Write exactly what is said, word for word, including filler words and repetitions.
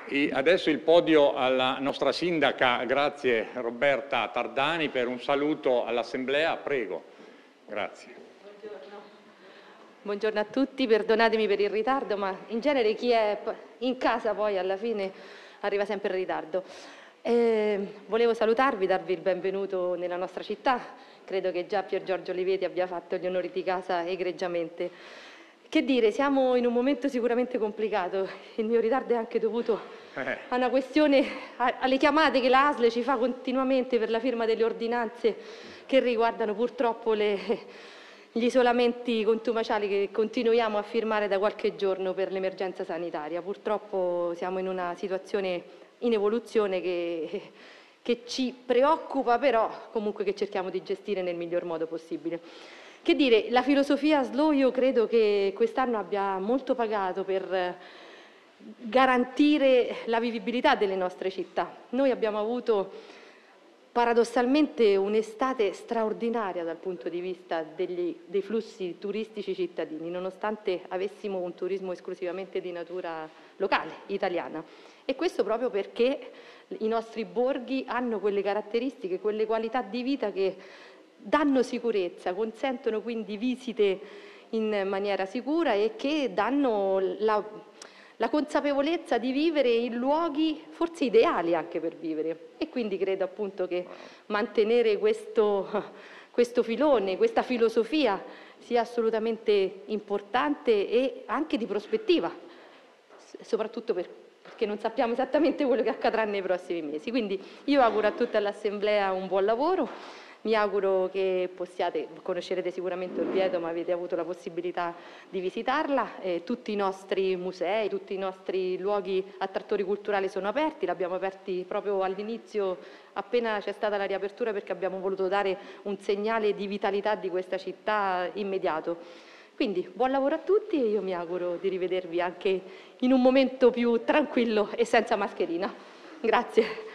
E adesso il podio alla nostra sindaca, grazie Roberta Tardani, per un saluto all'Assemblea, prego. Grazie. Buongiorno. Buongiorno a tutti, perdonatemi per il ritardo, ma in genere chi è in casa poi alla fine arriva sempre in ritardo. Eh, volevo salutarvi, darvi il benvenuto nella nostra città, credo che già Pier Giorgio Olivetti abbia fatto gli onori di casa egregiamente. Che dire, siamo in un momento sicuramente complicato, il mio ritardo è anche dovuto Eh. a una questione, a, alle chiamate che la A S L ci fa continuamente per la firma delle ordinanze che riguardano purtroppo le, gli isolamenti contumaciali che continuiamo a firmare da qualche giorno per l'emergenza sanitaria. Purtroppo siamo in una situazione in evoluzione che, che ci preoccupa, però comunque che cerchiamo di gestire nel miglior modo possibile. Che dire, la filosofia Slow io credo che quest'anno abbia molto pagato per garantire la vivibilità delle nostre città. Noi abbiamo avuto paradossalmente un'estate straordinaria dal punto di vista degli, dei flussi turistici cittadini, nonostante avessimo un turismo esclusivamente di natura locale, italiana. E questo proprio perché i nostri borghi hanno quelle caratteristiche, quelle qualità di vita che danno sicurezza, consentono quindi visite in maniera sicura e che danno la, la consapevolezza di vivere in luoghi forse ideali anche per vivere. E quindi credo appunto che mantenere questo, questo filone, questa filosofia sia assolutamente importante e anche di prospettiva, soprattutto per, perché non sappiamo esattamente quello che accadrà nei prossimi mesi. Quindi io auguro a tutta l'Assemblea un buon lavoro. Mi auguro che possiate, conoscerete sicuramente Orvieto, ma avete avuto la possibilità di visitarla. Eh, tutti i nostri musei, tutti i nostri luoghi attrattori culturali sono aperti, l'abbiamo aperti proprio all'inizio, appena c'è stata la riapertura, perché abbiamo voluto dare un segnale di vitalità di questa città immediato. Quindi buon lavoro a tutti e io mi auguro di rivedervi anche in un momento più tranquillo e senza mascherina. Grazie.